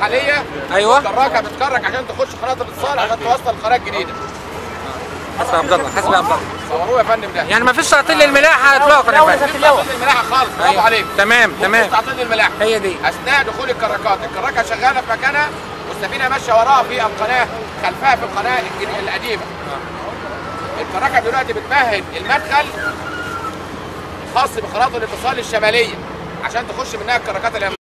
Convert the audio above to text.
الحاليه. ايوه الكراكه بتكرك عشان تخش قناه الاتصال عشان توصل القناه الجديده. حسب يا عبد الله، حسب يا عبد الله. صوروه يا فندم ده. يعني ما فيش تعطيل للملاحه اطلاقا يا فندم. مفيش تعطيل للملاحه خالص، برافو عليك. تمام مفيش تعطيل للملاحه. هي دي. اثناء دخول الكراكات، الكراكه شغاله في مكانها والسفينه ماشيه وراها في القناه، خلفها في القناه القديمه. الكراكه دلوقتي بتمهد المدخل خاص بقناه الاتصال الشماليه عشان تخش منها الكراكات الاماميه.